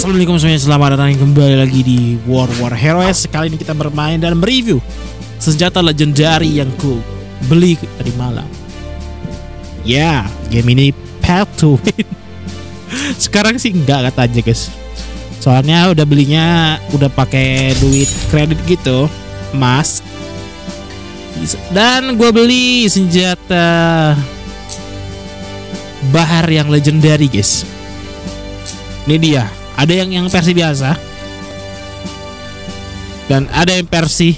Assalamualaikum semuanya, selamat datang kembali lagi di War Heroes. Kali ini kita bermain dan mereview senjata legendary yang ku beli tadi malam. Ya, game ini Path to Win. Sekarang sih enggak katanya guys. Soalnya udah belinya udah pakai duit kredit gitu, emas. Dan gue beli senjata bahar yang legendary guys. Ini dia, ada yang versi biasa dan ada yang versi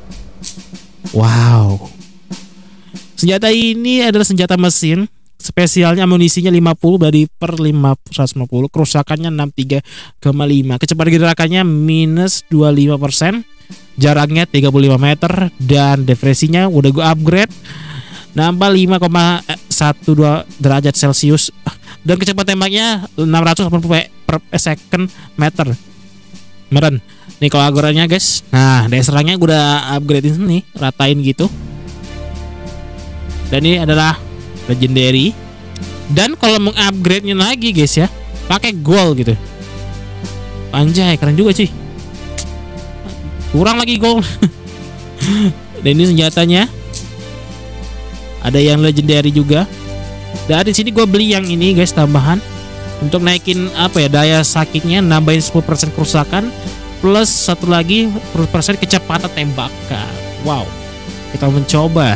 wow. Senjata ini adalah senjata mesin, spesialnya amunisinya 50 dari per 150, kerusakannya 63,5, kecepatan gerakannya minus 25%, jaraknya 35 meter, dan depresinya udah gue upgrade nambah 5,12 derajat Celcius, dan kecepatan tembaknya 680 per second meter. Meren. Nih kalau agoranya guys. Nah, daya serangnya gue udah upgrade ini, ratain gitu. Dan ini adalah legendary. Dan kalau mengupgrade-nya lagi guys ya, pakai gold gitu. Anjay, keren juga sih. Kurang lagi gold. Dan ini senjatanya ada yang legendary juga. Dan di sini gue beli yang ini guys, tambahan untuk naikin apa ya, daya sakitnya, nambahin 10% kerusakan plus satu lagi persen kecepatan tembakan. Wow, kita mencoba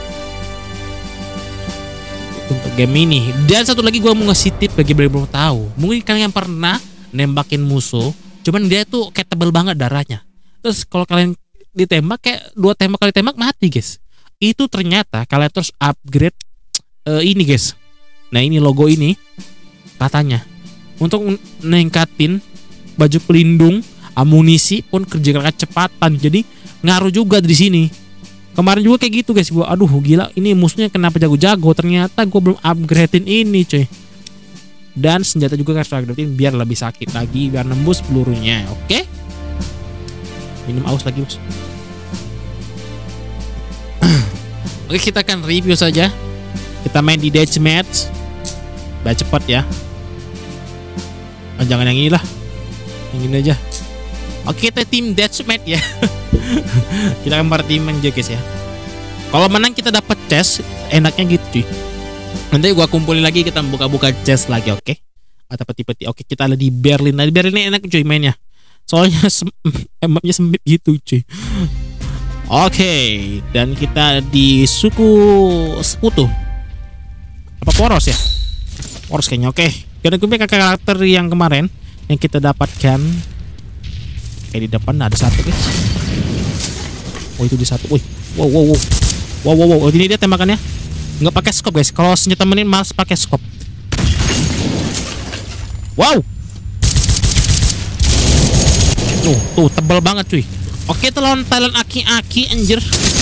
untuk game ini. Dan satu lagi gue mau ngasih tip bagi yang belum tahu. Mungkin kalian pernah nembakin musuh, cuman dia tuh kayak tebel banget darahnya. Terus kalau kalian ditembak kayak 2 tembak kali tembak mati guys. Itu ternyata kalian terus upgrade ini guys. Nah ini logo ini katanya untuk meningkatin baju pelindung, amunisi pun kerja kecepatan. Jadi ngaruh juga di sini. Kemarin juga kayak gitu guys. Gua aduh gila, ini musuhnya kenapa jago-jago? Ternyata gue belum upgradein ini coy. Dan senjata juga harus upgradein biar lebih sakit lagi, biar nembus pelurunya. Oke? Minum aus lagi bos. Oke, kita akan review saja. Kita main di deathmatch. Biar cepat ya. Oh, jangan yang ini lah. Yang ini aja. Oke, kita tim deathmatch ya. Kita akan tim aja guys ya. Kalau menang kita dapat chest, enaknya gitu cuy. Nanti gua kumpulin lagi, kita buka-buka chest lagi, oke? Atau peti-peti. Oke, kita ada di Berlin. Nah, di Berlin ini enak cuy mainnya. Soalnya mapnya sempit gitu cuy. Oke, dan kita di suku sekutu. Apa poros ya? Poros kayaknya. Oke. Karena gue pakai karakter yang kemarin yang kita dapatkan. Kayak di depan ada satu guys. Oh itu di satu. Wih. Wow. Oh, ini dia tembakannya. Nggak pakai scope guys. Kalau senjata mesin malas pakai scope. Wow. Tuh tebal banget cuy. Oke, lawan talent aki-aki anjir.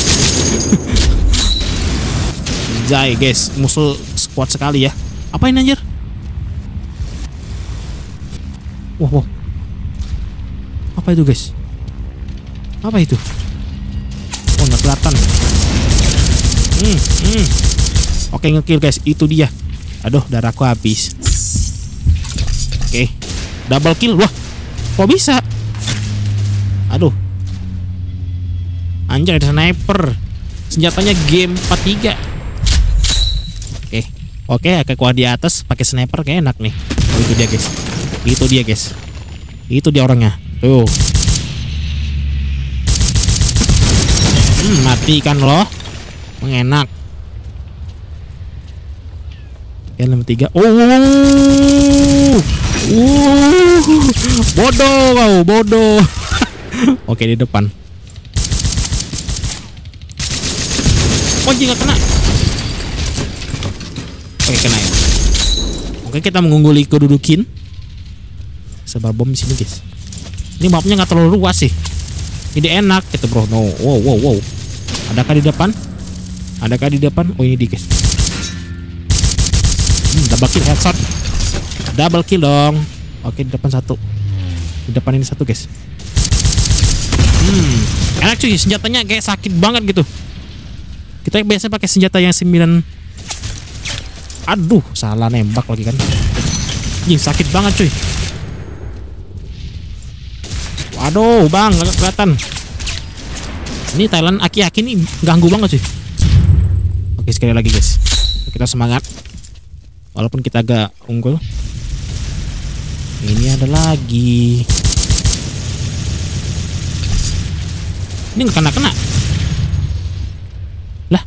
Jai guys, musuh squad sekali ya. Apa ini anjir? Wow. Apa itu guys? Apa itu? Oh nggak kelihatan. Oke, ngekill guys, itu dia. Aduh, darahku habis. Oke, double kill. Wah, kok bisa? Aduh. Anjir, ada sniper. Senjatanya game 43. Oke, kekuatan di atas pakai sniper kayak enak nih. Oh, itu dia guys. Itu dia orangnya. Tuh. Mati kan loh. Mengenak. Oke, nomor 3. Bodoh kau, bodoh. Oke, di depan. Oh, nggak kena. Oke, kena ya. Oke, kita mengungguli kedudukin. Sebar bom di sini guys. Ini mapnya nggak terlalu luas sih. Ini enak gitu bro. No. Wow. Adakah di depan? Oh ini di guys. Double kill headshot. Double kill dong. Oke, di depan satu. Di depan ini satu guys. Enak cuy, senjatanya kayak sakit banget gitu. Kita biasa pakai senjata yang 9. Aduh, salah nembak lagi kan. Ih, sakit banget cuy. Aduh bang, nggak kelihatan. Ini Thailand aki-aki nih ganggu banget sih. Oke, sekali lagi guys, kita semangat walaupun kita agak unggul. Ini ada lagi. Ini nggak kena. Lah,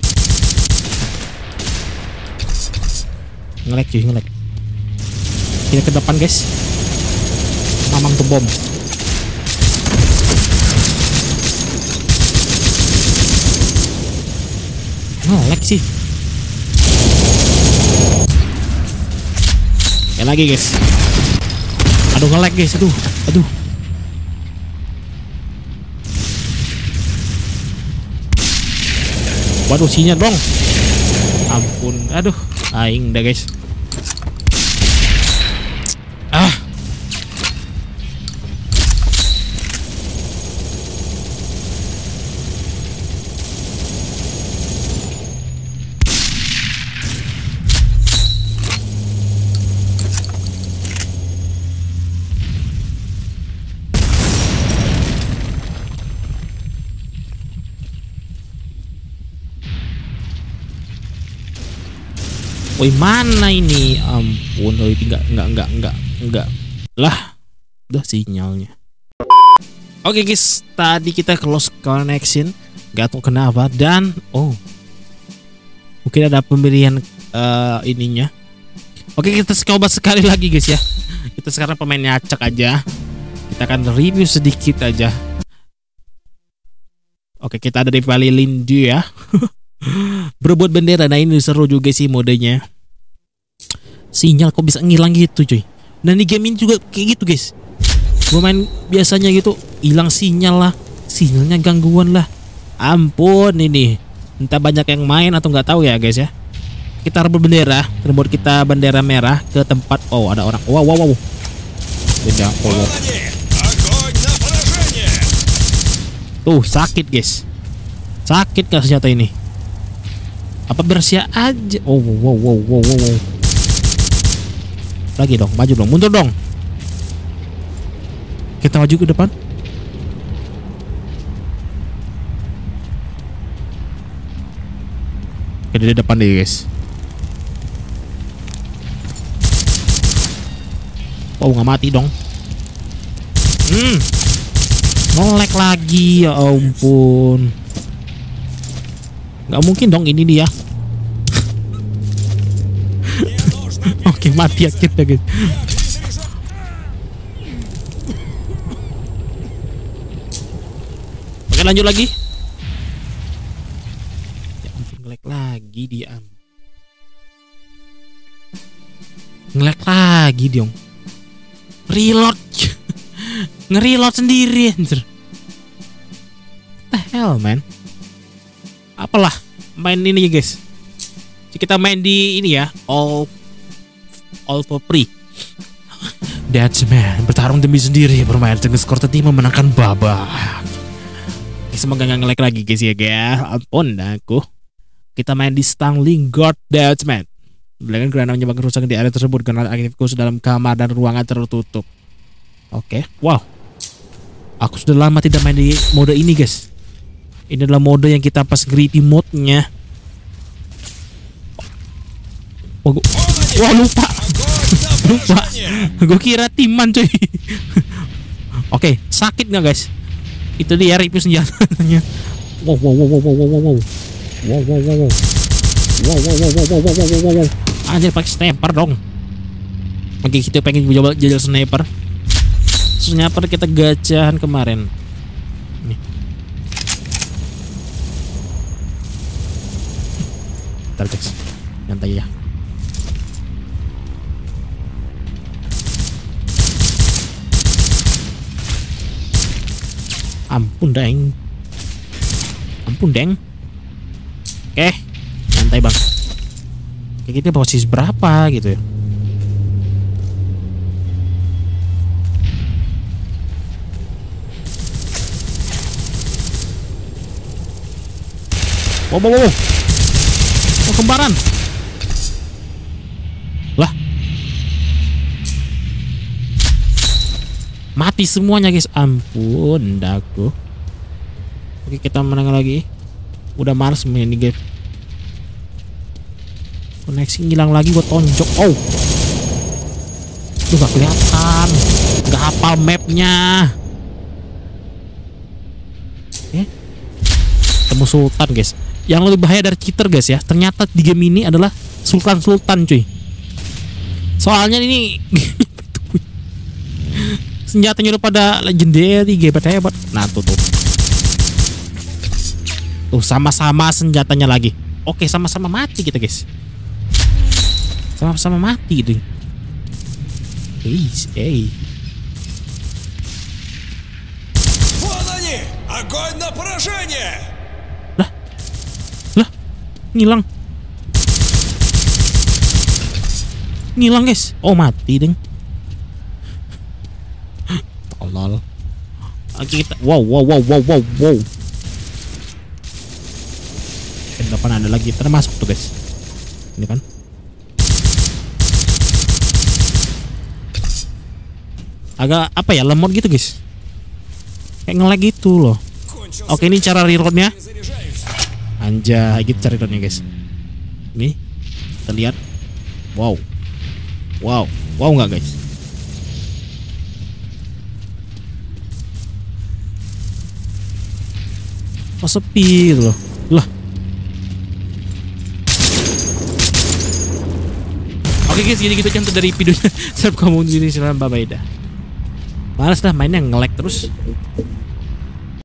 nge-lag cuy, nge-lag. Kita ke depan guys. Mamang tuh bom. Nge-lag sih. Kayak lagi guys. Aduh nge-lag guys, aduh. Waduh sinyal dong. Ampun, aduh. Aing dah guys. Woi mana ini? Ampun, enggak lah, udah sinyalnya. Oke guys, tadi kita close connection, nggak tahu kenapa, dan mungkin ada pemberian ininya. Oke, kita coba sekali lagi guys ya. Kita sekarang pemainnya acak aja. Kita akan review sedikit aja. Oke, kita ada di Valley Lindu ya. Berebut bendera. Nah ini seru juga sih modenya. Sinyal kok bisa ngilang gitu cuy. Dan di game ini juga kayak gitu guys. Gue main biasanya gitu hilang sinyal lah. Sinyalnya gangguan lah. Ampun ini. Entah banyak yang main atau nggak tahu ya guys ya. Kita rebut bendera. Rebut kita bendera merah ke tempat. Oh ada orang. Wow. Beda. Oh. Tuh sakit guys. Sakit gak senjata ini? Apa bersia aja? Oh, wow. Lagi dong, maju dong, mundur dong. Kita maju ke depan. Oke, di depan deh guys. Wow, nggak mati dong. Nge-lag lagi, ya ampun. Nggak mungkin dong ini dia. Oke, mati ya kita guys. Oke, lanjut lagi. Ya ampun, nge-lag lagi dia. Nge-lag lagi dong. Reload. Nge-reload sendiri anjir. What the hell man. Apalah main ini guys. Kita main di ini ya, all for free. Deathmatch, bertarung demi sendiri, bermain dengan skor tertinggi memenangkan babak. Semoga nggak nge-lag lagi guys ya guys. Ampun aku. Kita main di Stangling God Deathmatch. Belakangan granat menyebabkan kerusakan di area tersebut. Granat aktif khusus dalam kamar dan ruangan tertutup. Oke, wow. Aku sudah lama tidak main di mode ini guys. Ini adalah mode yang kita pas greedy mode-nya. Wah lupa. Gue kira timan cuy. Oke, sakit nggak guys? Itu dia review senjatanya. Wow. Anjir pakai sniper dong. Oke, kita pengen coba jajal sniper. Sniper kita gacahan kemarin. Nih. Bentar guys, nyantai ya. Ampun deng. Oke, nyantai bang. Kayak kita posisi berapa gitu ya? Wow. Oh, kembaran. Lah. Mati semuanya guys. Ampun daku. Oke, kita menang lagi. Udah males main ini game. Koneksi ngilang lagi, gua tonjok. Oh. Tuh gak kelihatan. Gak hafal mapnya. Oke. Ketemu Sultan guys. Yang lebih bahaya dari cheater guys ya, ternyata di game ini adalah Sultan cuy. Soalnya ini senjatanya udah pada legendary, hebat. Nah tuh. Tuh sama-sama senjatanya lagi. Oke, sama-sama mati kita guys. Sama-sama mati gitu. Вон они! Огонь на поражение! Lah, ngilang guys. Oh mati deng. Tolol. Oke kita. Wow. Ke depan ada lagi. Termasuk tuh guys. Ini kan. Agak apa ya, lemot gitu guys. Kayak nge-lag gitu loh. Oke, ini cara reloadnya. Anjay, gitu cara reloadnya guys. Nih, kita lihat. Wow nggak guys? Oh sepi gitu loh. Lah. Oke guys, gini gitu aja dari videonya. Sampai kamu sendiri, silahkan bye bye dah. Males dah mainnya nge-lag terus.